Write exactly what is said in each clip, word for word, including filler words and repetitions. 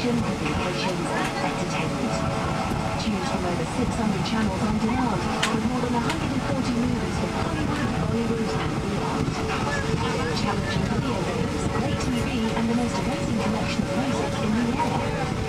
aviation, communications, and entertainment. Choose from over six hundred channels on demand, with more than one hundred forty movies from Hollywood, Bollywood, and beyond. Challenging video games, great T V, and the most amazing collection of music in the air.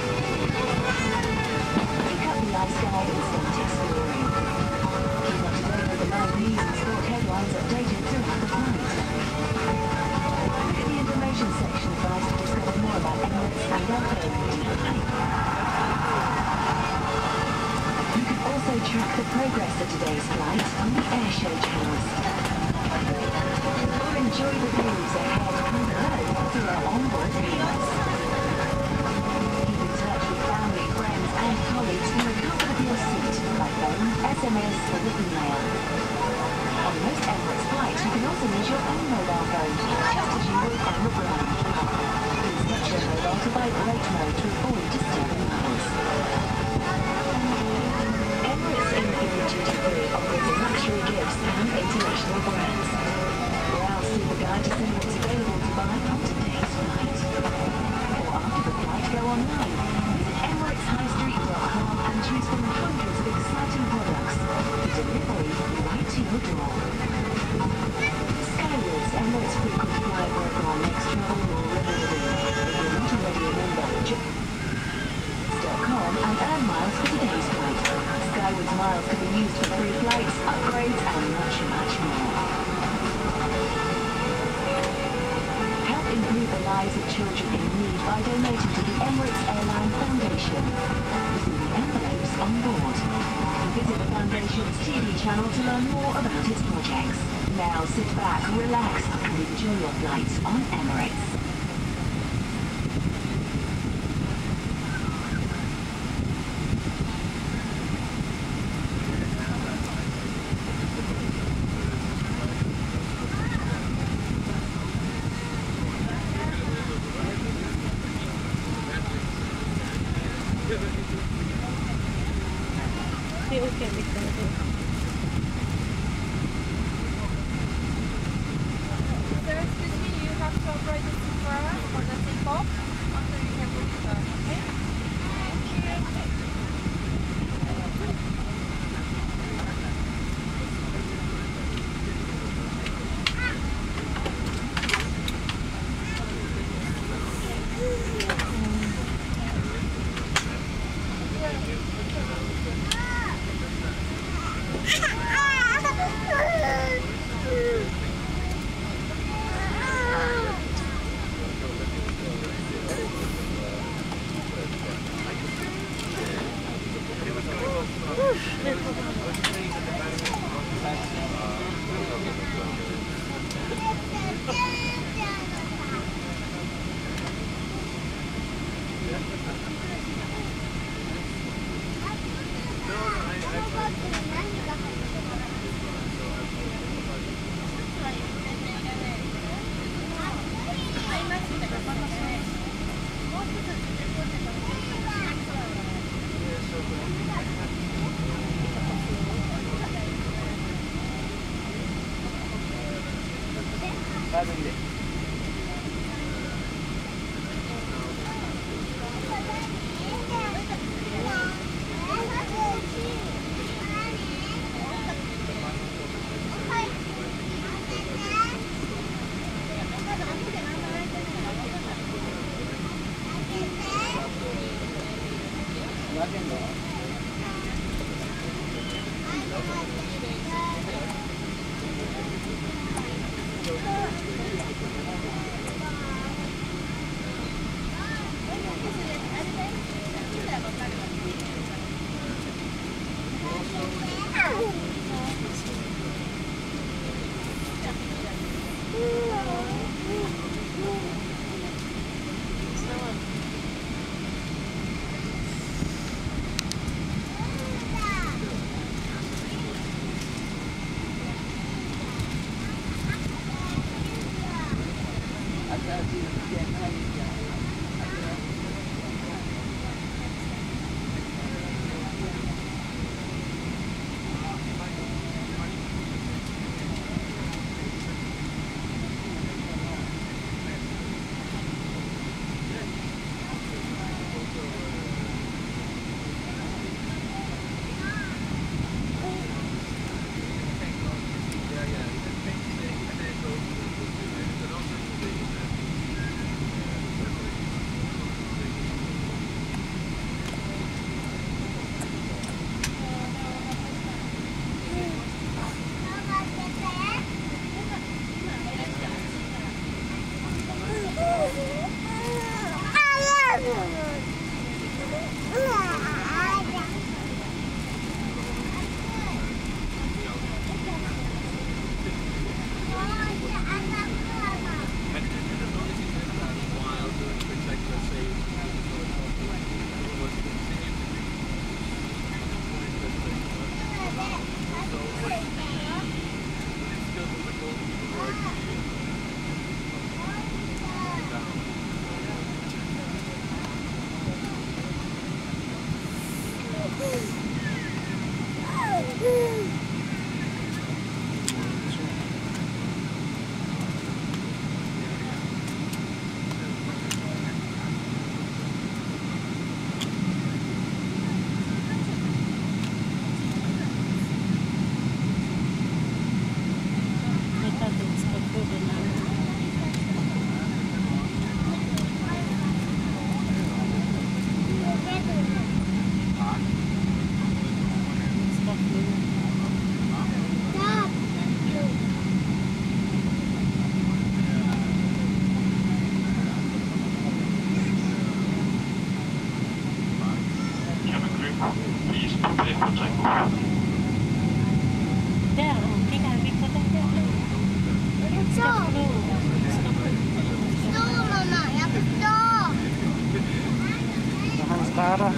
Pick up the iSky and start exploring. Keep up to date with the live news and sport headlines updated throughout the flight. Look at the information section of flights to discover more about Emirates and their airline. You can also track the progress of today's flight on the Airshow channels. Or enjoy the views ahead and below through our onboard cameras. Keep in touch with family, friends and colleagues in the comfort of your seat by phone, S M S or email. On most Emirates flights, you can also use your own mobile phone, just as you would on the ground. Please set your mobile to vibrate mode to avoid disturbing others. Emirates Imperial Duty Free offers luxury gifts and international brands. Browse through the guide to see what's available to buy on today's flight. Or after the flight, go online. Visit Emirates High Street dot com and choose from hundreds of exciting products for delivery right to your door. Skywards, Emirates frequent flyer broker on next travel or remember. If you're not already a member, dot com and earn miles for today's flight. Skywards miles can be used for free flights, upgrades and much, much more. Help improve the lives of children in need by donating to the Emirates Airline Foundation using the envelopes on board. Visit the Foundation's T V channel to learn more about its projects. Now sit back, relax and enjoy your flights on Emirates. Vater.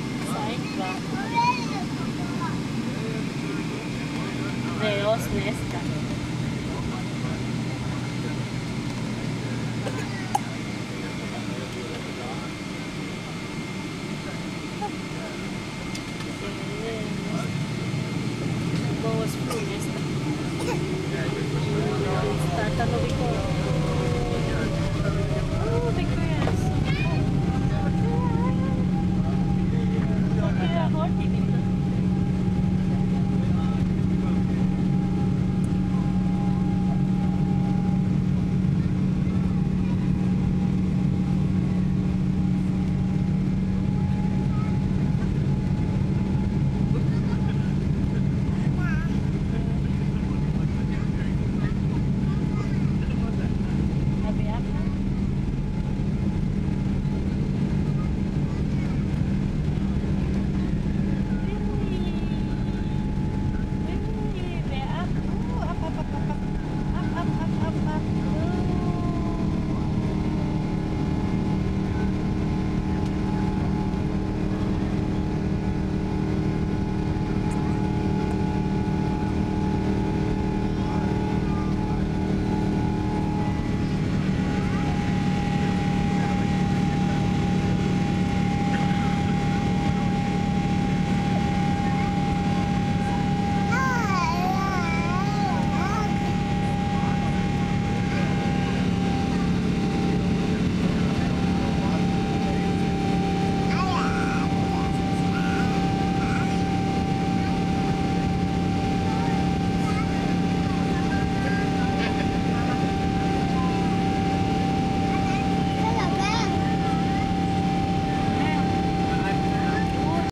Leos Nest.